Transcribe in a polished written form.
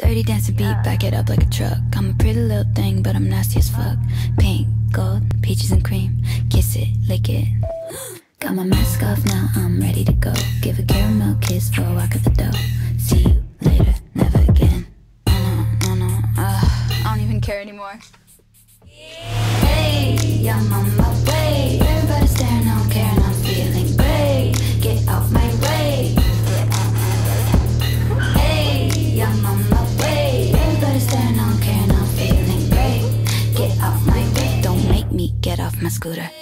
Dirty dancing beat, back it up like a truck. I'm a pretty little thing, but I'm nasty as fuck. Pink, gold, peaches and cream. Kiss it, lick it. Got my mask off now, I'm ready to go. Give a caramel kiss for a walk of the dough. See you later, never again. Oh no, I don't even care anymore. Hey, I'm on my way. Everybody's staring, I don't care, and I'm feeling great. Get off my way. Hey, I'm on my way. Everybody's staring, I don't care, and I'm feeling great. Get off my way. Don't make me get off my scooter.